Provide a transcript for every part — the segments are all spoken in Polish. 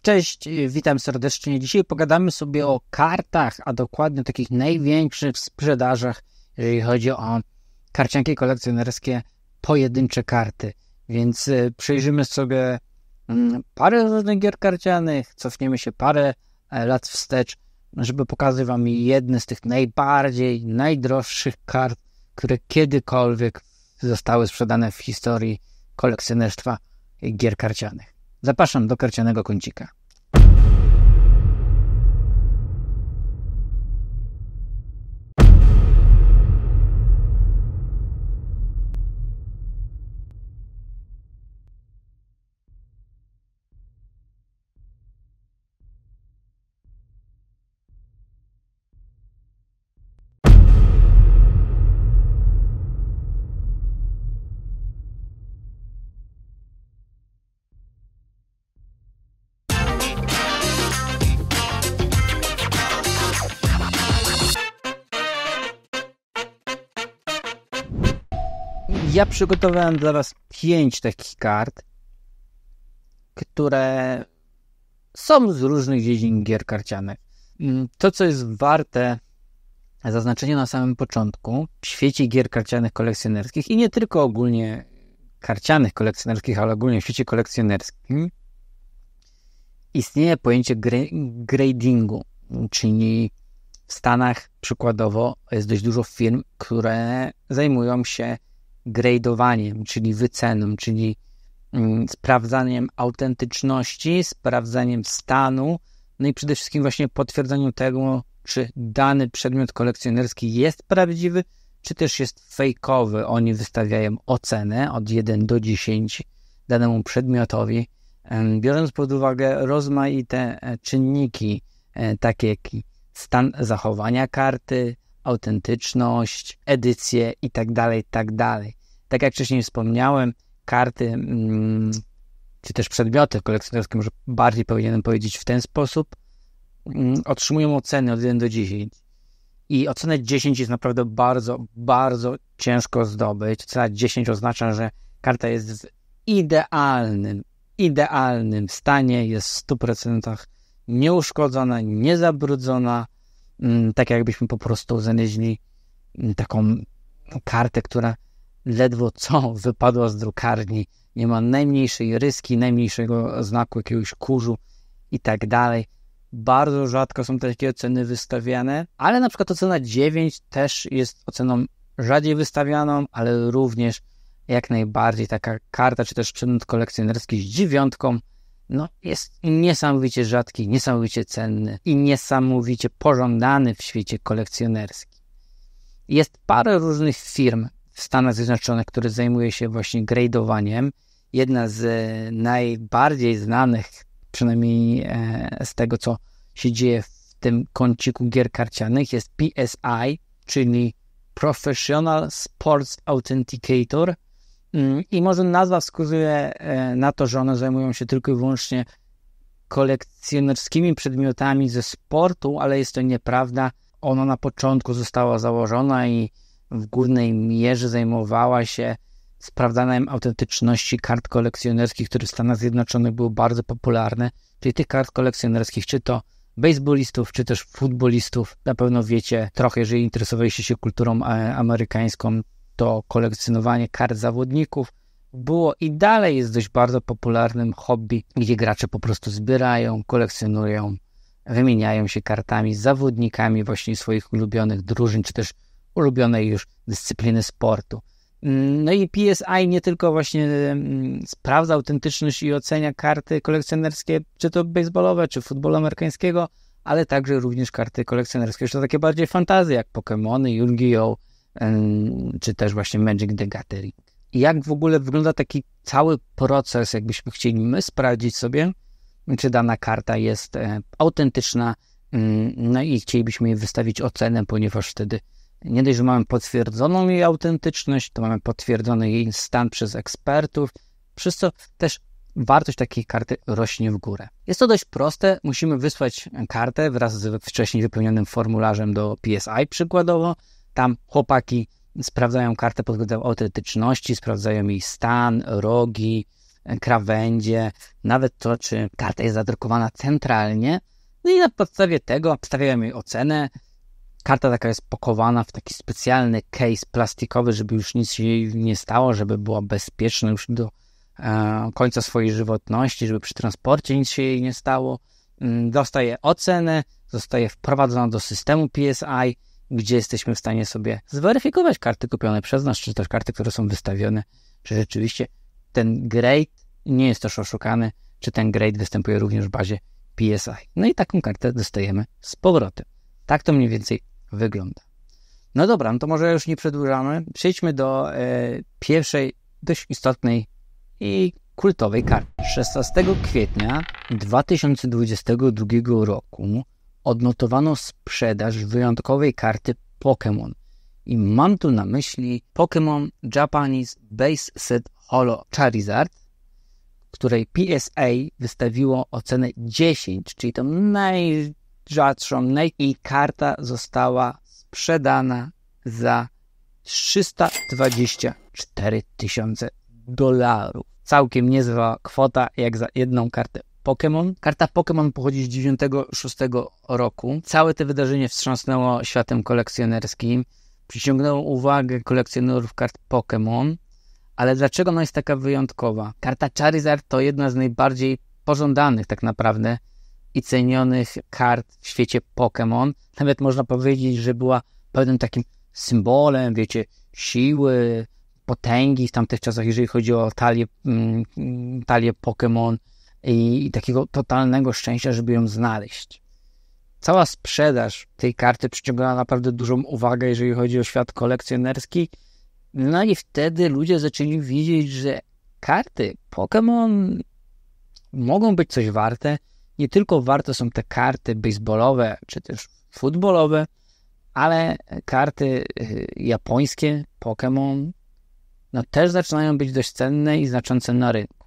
Cześć, witam serdecznie. Dzisiaj pogadamy sobie o kartach, a dokładnie takich największych sprzedażach, jeżeli chodzi o karcianki kolekcjonerskie, pojedyncze karty. Więc przejrzymy sobie parę różnych gier karcianych, cofniemy się parę lat wstecz, żeby pokazać Wam jedne z tych najdroższych kart, które kiedykolwiek zostały sprzedane w historii kolekcjonerstwa gier karcianych. Zapraszam do karcianego kącika. Ja przygotowałem dla Was 5 takich kart, które są z różnych dziedzin gier karcianych. To, co jest warte zaznaczenia na samym początku, w świecie gier karcianych kolekcjonerskich i nie tylko ogólnie karcianych kolekcjonerskich, ale ogólnie w świecie kolekcjonerskim, istnieje pojęcie gradingu, czyli w Stanach przykładowo jest dość dużo firm, które zajmują się gradowaniem, czyli wyceną, czyli sprawdzaniem autentyczności, sprawdzaniem stanu, no i przede wszystkim właśnie potwierdzaniem tego, czy dany przedmiot kolekcjonerski jest prawdziwy, czy też jest fejkowy. Oni wystawiają ocenę od 1 do 10 danemu przedmiotowi, biorąc pod uwagę rozmaite czynniki, takie jak stan zachowania karty, autentyczność, edycję i tak dalej, tak dalej. Tak jak wcześniej wspomniałem, karty, czy też przedmioty kolekcjonerskie, może bardziej powinienem powiedzieć w ten sposób, otrzymują oceny od 1 do 10. I ocenę 10 jest naprawdę bardzo, bardzo ciężko zdobyć. Ocena 10 oznacza, że karta jest w idealnym stanie, jest w 100% nieuszkodzona, niezabrudzona, tak jakbyśmy po prostu znaleźli taką kartę, która ledwo co wypadła z drukarni, nie ma najmniejszej ryski, najmniejszego znaku jakiegoś kurzu i tak dalej. Bardzo rzadko są takie oceny wystawiane, ale na przykład ocena 9 też jest oceną rzadziej wystawianą, ale również jak najbardziej taka karta, czy też przedmiot kolekcjonerski z 9 jest niesamowicie rzadki, niesamowicie cenny i niesamowicie pożądany w świecie kolekcjonerskim. Jest parę różnych firm w Stanach Zjednoczonych, które zajmuje się właśnie gradowaniem. Jedna z najbardziej znanych, przynajmniej z tego, co się dzieje w tym kąciku gier karcianych, jest PSI, czyli Professional Sports Authenticator. I może nazwa wskazuje na to, że one zajmują się tylko i wyłącznie kolekcjonerskimi przedmiotami ze sportu, ale jest to nieprawda. Ona na początku została założona i w głównej mierze zajmowała się sprawdzaniem autentyczności kart kolekcjonerskich, które w Stanach Zjednoczonych były bardzo popularne, czyli tych kart kolekcjonerskich, czy to baseballistów, czy też futbolistów. Na pewno wiecie trochę, jeżeli interesowaliście się kulturą amerykańską, to kolekcjonowanie kart zawodników było i dalej jest dość bardzo popularnym hobby, gdzie gracze po prostu zbierają, kolekcjonują, wymieniają się kartami z zawodnikami właśnie swoich ulubionych drużyn, czy też ulubionej już dyscypliny sportu. No i PSI nie tylko właśnie sprawdza autentyczność i ocenia karty kolekcjonerskie, czy to baseballowe, czy futbolu amerykańskiego, ale także również karty kolekcjonerskie, już to takie bardziej fantazy, jak Pokémony, Yu-Gi-Oh!, czy też właśnie Magic the Gathering. I jak w ogóle wygląda taki cały proces, jakbyśmy chcieli my sprawdzić sobie, czy dana karta jest autentyczna, no i chcielibyśmy jej wystawić ocenę, ponieważ wtedy nie dość, że mamy potwierdzoną jej autentyczność, to mamy potwierdzony jej stan przez ekspertów, przez co też wartość takiej karty rośnie w górę. Jest to dość proste, musimy wysłać kartę wraz z wcześniej wypełnionym formularzem do PSI przykładowo. Tam chłopaki sprawdzają kartę pod względem autentyczności, sprawdzają jej stan, rogi, krawędzie, nawet to, czy karta jest zadrukowana centralnie. No i na podstawie tego stawiają jej ocenę. Karta taka jest pakowana w taki specjalny case plastikowy, żeby już nic się jej nie stało, żeby była bezpieczna już do końca swojej żywotności, żeby przy transporcie nic się jej nie stało. Dostaje ocenę, zostaje wprowadzona do systemu PSI, gdzie jesteśmy w stanie sobie zweryfikować karty kupione przez nas, czy też karty, które są wystawione, czy rzeczywiście ten grade nie jest też oszukany, czy ten grade występuje również w bazie PSI. No i taką kartę dostajemy z powrotem. Tak to mniej więcej wygląda. No dobra, no to może już nie przedłużamy. Przejdźmy do pierwszej, dość istotnej i kultowej karty. 16 kwietnia 2022 roku odnotowano sprzedaż wyjątkowej karty Pokémon. I mam tu na myśli Pokémon Japanese Base Set Holo Charizard, której PSA wystawiło ocenę 10, czyli tą najrzadszą, i karta została sprzedana za $324 000. Całkiem niezła kwota jak za jedną kartę Pokémon. Karta Pokémon pochodzi z 96 roku. Całe to wydarzenie wstrząsnęło światem kolekcjonerskim. Przyciągnęło uwagę kolekcjonerów kart Pokémon. Ale dlaczego ona jest taka wyjątkowa? Karta Charizard to jedna z najbardziej pożądanych tak naprawdę i cenionych kart w świecie Pokémon. Nawet można powiedzieć, że była pewnym takim symbolem, wiecie, siły, potęgi w tamtych czasach, jeżeli chodzi o talię Pokémon i takiego totalnego szczęścia, żeby ją znaleźć. Cała sprzedaż tej karty przyciągała naprawdę dużą uwagę, jeżeli chodzi o świat kolekcjonerski. No i wtedy ludzie zaczęli widzieć, że karty Pokémon mogą być coś warte. Nie tylko warte są te karty baseballowe, czy też futbolowe, ale karty japońskie Pokémon też zaczynają być dość cenne i znaczące na rynku.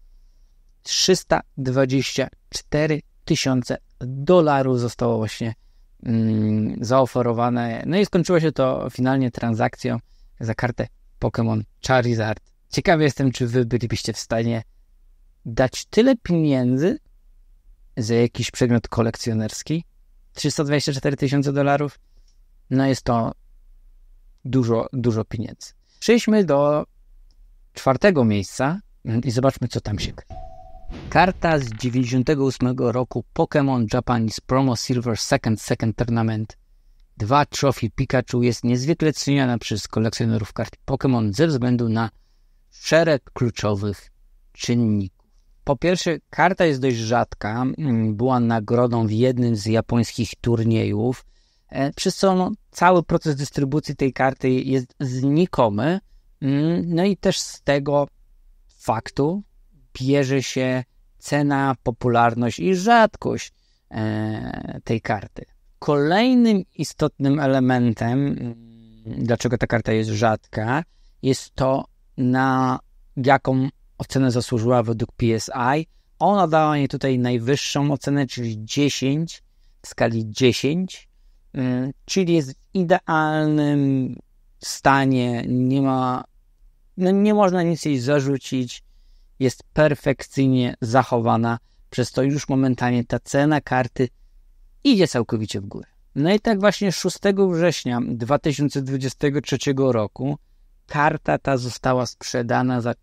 $324 000 zostało właśnie zaoferowane. No i skończyło się to finalnie transakcją za kartę Pokémon Charizard. Ciekawy jestem, czy wy bylibyście w stanie dać tyle pieniędzy za jakiś przedmiot kolekcjonerski. $324 000. No jest to dużo pieniędzy. Przejdźmy do 4. miejsca i zobaczmy, co tam się kryje. Karta z 98 roku Pokémon Japanese Promo Silver Second Tournament 2 Trophy Pikachu jest niezwykle ceniona przez kolekcjonerów kart Pokémon ze względu na szereg kluczowych czynników. Po pierwsze, karta jest dość rzadka, była nagrodą w jednym z japońskich turniejów, przez co cały proces dystrybucji tej karty jest znikomy. No i też z tego faktu bierze się cena, popularność i rzadkość tej karty. Kolejnym istotnym elementem, dlaczego ta karta jest rzadka, jest to, na jaką ocenę zasłużyła według PSI. Ona dała jej tutaj najwyższą ocenę, czyli 10 w skali 10, czyli jest w idealnym stanie, nie można nic jej zarzucić, jest perfekcyjnie zachowana, przez to już momentalnie ta cena karty idzie całkowicie w górę. No i tak właśnie 6 września 2023 roku karta ta została sprzedana za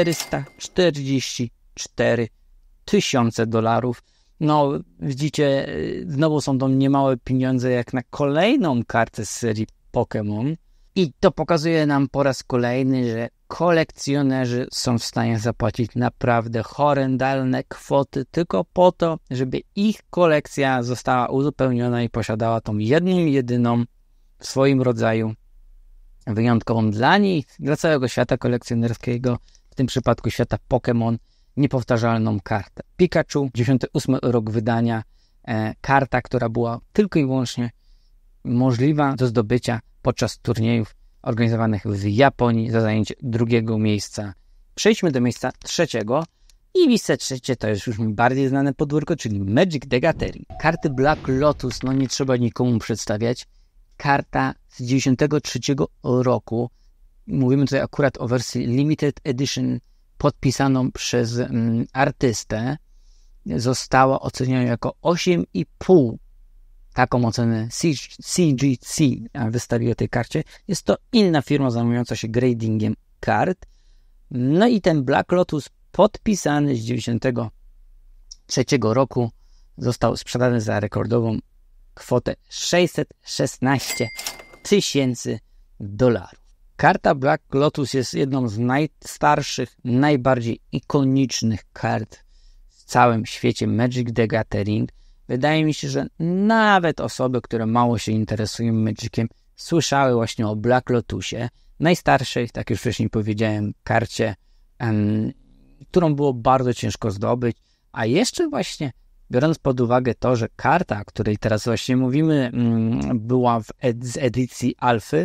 $444 000. No, widzicie, znowu są to niemałe pieniądze jak na kolejną kartę z serii Pokémon. I to pokazuje nam po raz kolejny, że kolekcjonerzy są w stanie zapłacić naprawdę horrendalne kwoty tylko po to, żeby ich kolekcja została uzupełniona i posiadała tą jedyną w swoim rodzaju wyjątkową dla nich, dla całego świata kolekcjonerskiego, w tym przypadku świata Pokémon, niepowtarzalną kartę. Pikachu, 98 rok wydania, karta, która była tylko i wyłącznie możliwa do zdobycia podczas turniejów organizowanych w Japonii za zajęcie 2. miejsca. Przejdźmy do miejsca 3. I miejsce 3 to jest już mi bardziej znane podwórko, czyli Magic the Gathering. Karty Black Lotus, nie trzeba nikomu przedstawiać. Karta z 93 roku. Mówimy tutaj akurat o wersji Limited Edition podpisaną przez artystę została oceniona jako 8,5. Taką ocenę CGC wystawiła tej karcie. Jest to inna firma zajmująca się gradingiem kart. No i ten Black Lotus podpisany z 1993 roku został sprzedany za rekordową kwotę $616 000. Karta Black Lotus jest jedną z najstarszych, najbardziej ikonicznych kart w całym świecie Magic the Gathering. Wydaje mi się, że nawet osoby, które mało się interesują Magiciem, słyszały właśnie o Black Lotusie, najstarszej, tak już wcześniej powiedziałem, karcie, którą było bardzo ciężko zdobyć, a jeszcze właśnie biorąc pod uwagę to, że karta, o której teraz właśnie mówimy, była z edycji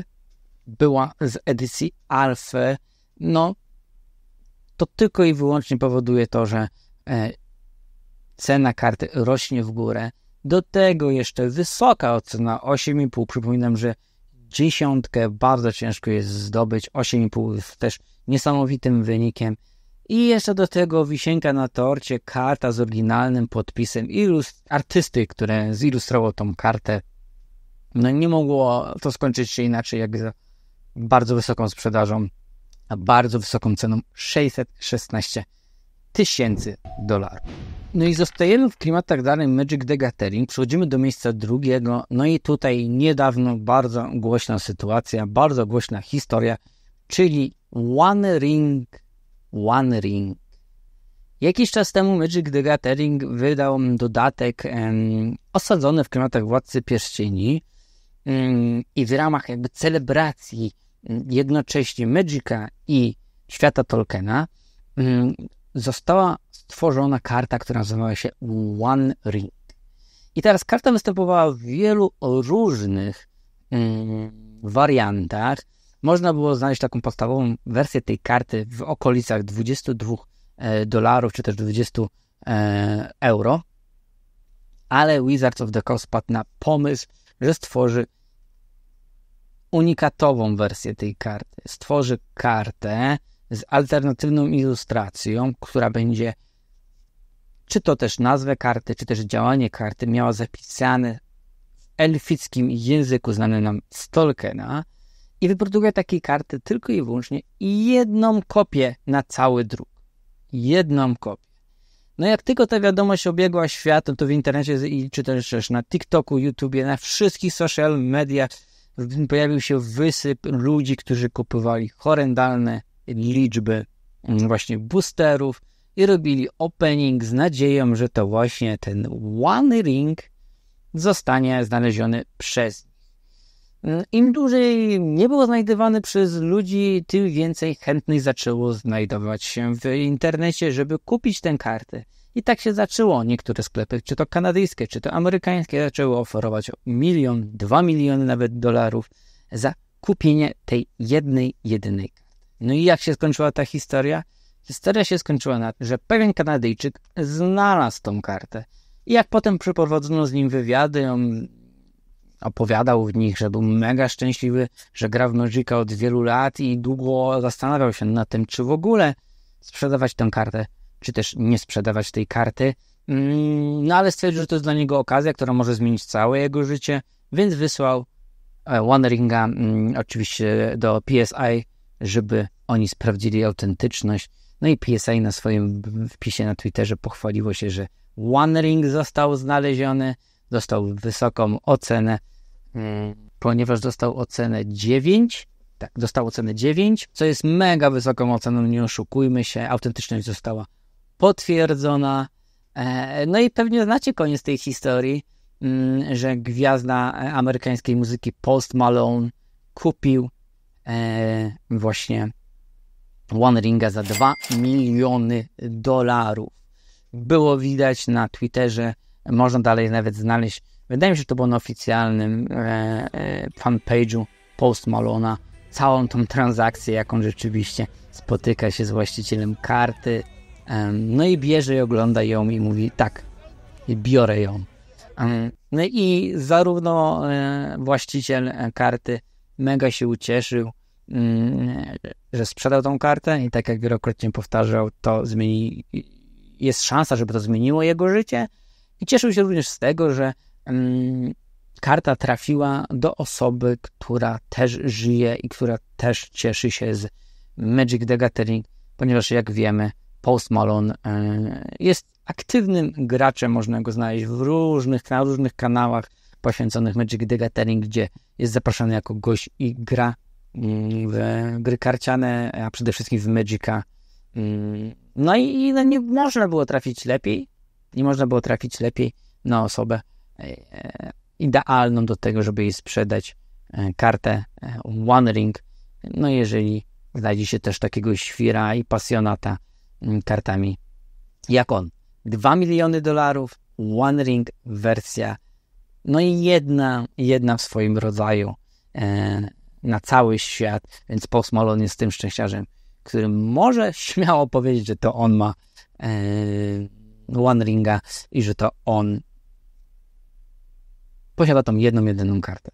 alfy, no to tylko i wyłącznie powoduje to, że cena karty rośnie w górę. Do tego jeszcze wysoka ocena 8,5. Przypominam, że 10 bardzo ciężko jest zdobyć. 8,5 jest też niesamowitym wynikiem. I jeszcze do tego wisienka na torcie, karta z oryginalnym podpisem artysty, który zilustrował tą kartę. No nie mogło to skończyć się inaczej jak za bardzo wysoką sprzedażą, a bardzo wysoką ceną $616 000. No i zostajemy w klimatach danych Magic the Gathering, przechodzimy do miejsca drugiego, no i tutaj niedawno bardzo głośna sytuacja, bardzo głośna historia, czyli One Ring. Jakiś czas temu Magic the Gathering wydał dodatek osadzony w klimatach Władcy Pierścieni i w ramach jakby celebracji jednocześnie Magica i świata Tolkiena została stworzona karta, która nazywała się One Ring. I teraz karta występowała w wielu różnych wariantach. Można było znaleźć taką podstawową wersję tej karty w okolicach $22 czy też 20 euro. Ale Wizards of the Coast wpadł na pomysł, że stworzy unikatową wersję tej karty. Stworzy kartę z alternatywną ilustracją, która będzie czy to też nazwę karty, czy też działanie karty miała zapisane w elfickim języku znanym nam z Tolkiena i wyprodukuje takiej karty tylko i wyłącznie jedną kopię na cały druk. Jedną kopię. No jak tylko ta wiadomość obiegła świat, to w internecie czy też na TikToku, YouTubie, na wszystkich social mediach pojawił się wysyp ludzi, którzy kupowali horrendalne liczby właśnie boosterów i robili opening z nadzieją, że to właśnie ten One Ring zostanie znaleziony przez nich. Im dłużej nie był znajdowany przez ludzi, tym więcej chętnych zaczęło znajdować się w internecie, żeby kupić tę kartę. I tak się zaczęło. Niektóre sklepy, czy to kanadyjskie, czy to amerykańskie, zaczęły oferować 1 milion, 2 miliony nawet dolarów za kupienie tej jedynej karty. No i jak się skończyła ta historia? Historia się skończyła na tym, że pewien Kanadyjczyk znalazł tą kartę. I jak potem przeprowadzono z nim wywiady, on opowiadał w nich, że był mega szczęśliwy, że gra w Magica od wielu lat i długo zastanawiał się nad tym, czy w ogóle sprzedawać tę kartę, czy też nie sprzedawać tej karty. No ale stwierdził, że to jest dla niego okazja, która może zmienić całe jego życie, więc wysłał One Ringa oczywiście do PSI, żeby oni sprawdzili autentyczność. No i PSI na swoim wpisie na Twitterze pochwaliło się, że One Ring został znaleziony, dostał wysoką ocenę, ponieważ dostał ocenę 9. Tak, dostał ocenę 9, co jest mega wysoką oceną, nie oszukujmy się. Autentyczność została potwierdzona. No i pewnie znacie koniec tej historii, że gwiazda amerykańskiej muzyki Post Malone kupił właśnie One Ringa za $2 miliony. Było widać na Twitterze, można dalej nawet znaleźć, wydaje mi się, że to było na oficjalnym fanpage'u Post Malona, całą tą transakcję, jaką rzeczywiście spotyka się z właścicielem karty, no i bierze i ogląda ją i mówi, tak, biorę ją. No i zarówno właściciel karty mega się ucieszył, że sprzedał tą kartę i tak jak wielokrotnie powtarzał, to jest szansa, żeby to zmieniło jego życie i cieszył się również z tego, że karta trafiła do osoby, która też żyje i która też cieszy się z Magic the Gathering, ponieważ jak wiemy, Post Malone jest aktywnym graczem, można go znaleźć na różnych kanałach poświęconych Magic the Gathering, gdzie jest zapraszany jako gość i gra w gry karciane, a przede wszystkim w Magica. No i nie można było trafić lepiej. Nie można było trafić lepiej na osobę idealną do tego, żeby jej sprzedać kartę One Ring. No jeżeli znajdzie się też takiego świra i pasjonata kartami jak on. $2 miliony, One Ring wersja, no i jedna w swoim rodzaju na cały świat, więc Post Malone jest tym szczęściarzem, który może śmiało powiedzieć, że to on ma One Ringa i że to on posiada tą jedyną kartę.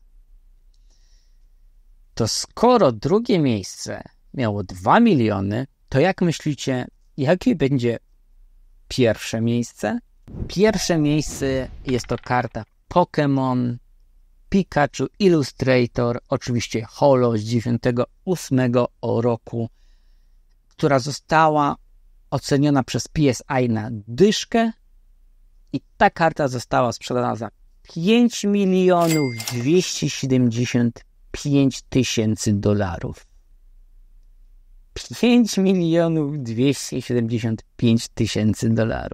To skoro drugie miejsce miało 2 miliony, to jak myślicie, jakie będzie pierwsze miejsce? Pierwsze miejsce jest to karta Pokémon Pikachu Illustrator, oczywiście holo z 98 roku, która została oceniona przez PSI na dyszkę i ta karta została sprzedana za $5,275,000. $5,275,000.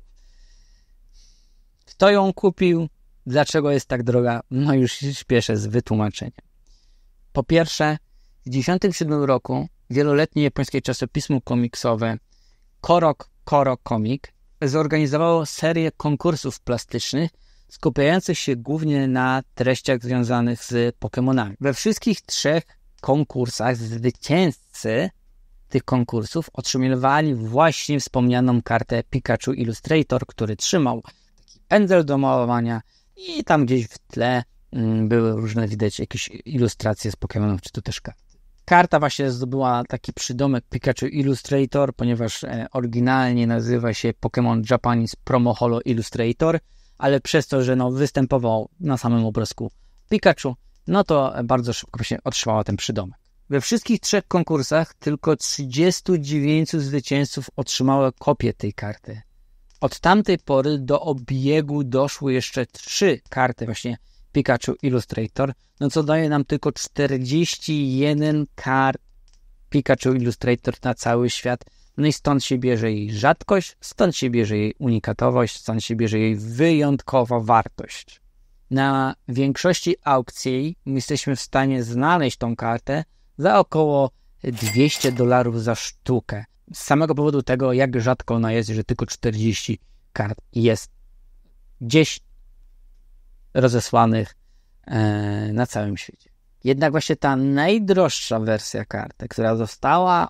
Kto ją kupił? Dlaczego jest tak droga? No już śpieszę z wytłumaczeniem. Po pierwsze, w 1997 roku wieloletnie japońskie czasopismo komiksowe Koro Comic zorganizowało serię konkursów plastycznych skupiających się głównie na treściach związanych z Pokemonami. We wszystkich 3 konkursach zwycięzcy tych konkursów otrzymywali właśnie wspomnianą kartę Pikachu Illustrator, który trzymał taki pędzel do malowania i tam gdzieś w tle były różne, widać jakieś ilustracje z Pokemonów, czy to też karty. Karta właśnie zdobyła taki przydomek Pikachu Illustrator, ponieważ oryginalnie nazywa się Pokémon Japanese Promo Holo Illustrator, ale przez to, że występował na samym obrazku Pikachu, no to bardzo szybko się otrzymała ten przydomek. We wszystkich 3 konkursach tylko 39 zwycięzców otrzymało kopię tej karty. Od tamtej pory do obiegu doszły jeszcze 3 karty właśnie Pikachu Illustrator, no co daje nam tylko 41 kart Pikachu Illustrator na cały świat. No i stąd się bierze jej rzadkość, stąd się bierze jej unikatowość, stąd się bierze jej wyjątkowa wartość. Na większości aukcji jesteśmy w stanie znaleźć tą kartę za około $200 za sztukę. Z samego powodu tego, jak rzadko ona jest, że tylko 40 kart jest gdzieś rozesłanych na całym świecie. Jednak właśnie ta najdroższa wersja karty, która dostała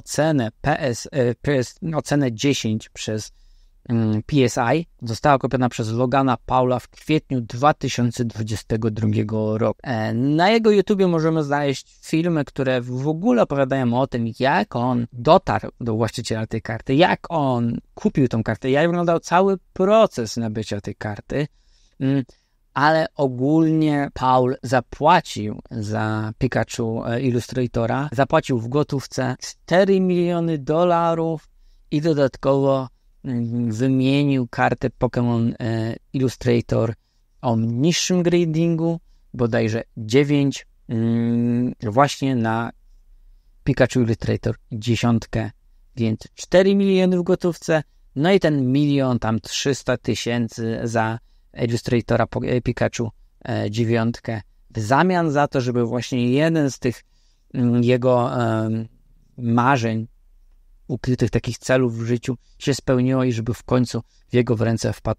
ocenę 10 przez PSI, została kupiona przez Logana Paula w kwietniu 2022 roku. Na jego YouTubie możemy znaleźć filmy, które w ogóle opowiadają o tym, jak on dotarł do właściciela tej karty, jak on kupił tą kartę, jak wyglądał cały proces nabycia tej karty. Ale ogólnie Paul zapłacił za Pikachu Illustratora, zapłacił w gotówce $4 miliony i dodatkowo wymienił kartę Pokémon Illustrator o niższym gradingu, bodajże 9, właśnie na Pikachu Illustrator 10, więc 4 miliony w gotówce, no i ten 1,3 miliona za Illustratora Pikachu 9 w zamian za to, żeby właśnie jeden z tych jego marzeń, ukrytych takich celów w życiu się spełniło i żeby w końcu w jego ręce wpadł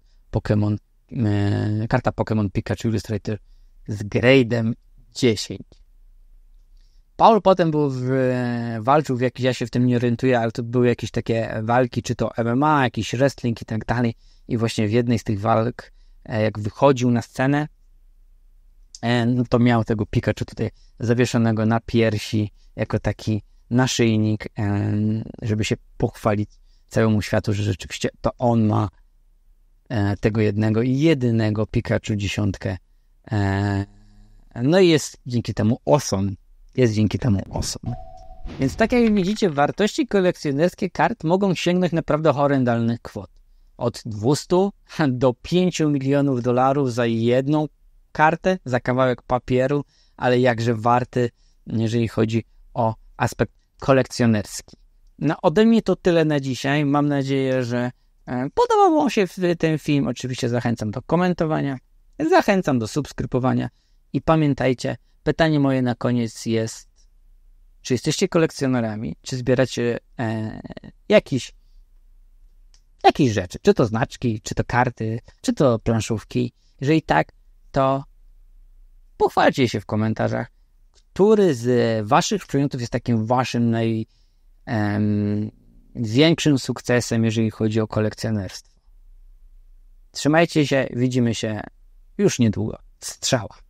karta Pokémon Pikachu Illustrator z gradem 10. Paul potem walczył w jakiś, ja się w tym nie orientuję, ale to były jakieś takie walki, czy to MMA, jakiś wrestling i tak dalej. I właśnie w jednej z tych walk, jak wychodził na scenę, no to miał tego Pikachu tutaj zawieszonego na piersi, jako taki naszyjnik, żeby się pochwalić całemu światu, że rzeczywiście to on ma tego jednego i jedynego Pikachu 10. No i jest dzięki temu awesome. Więc tak jak widzicie, wartości kolekcjonerskie kart mogą sięgnąć naprawdę horrendalnych kwot. Od 200 do 5 milionów dolarów za jedną kartę, za kawałek papieru, ale jakże warty, jeżeli chodzi o aspekt kolekcjonerski. No ode mnie to tyle na dzisiaj. Mam nadzieję, że podobał wam się ten film. Oczywiście zachęcam do komentowania, zachęcam do subskrybowania i pamiętajcie, pytanie moje na koniec jest: czy jesteście kolekcjonerami? Czy zbieracie jakieś rzeczy? Czy to znaczki, czy to karty, czy to planszówki? Jeżeli tak, to pochwalcie się w komentarzach, który z waszych przedmiotów jest takim waszym największym sukcesem, jeżeli chodzi o kolekcjonerstwo. Trzymajcie się, widzimy się już niedługo. Strzała.